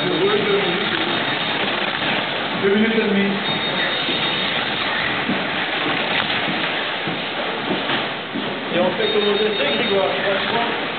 2 minutes et demie. Et on fait comme aux essais, Grégoire, 3 points.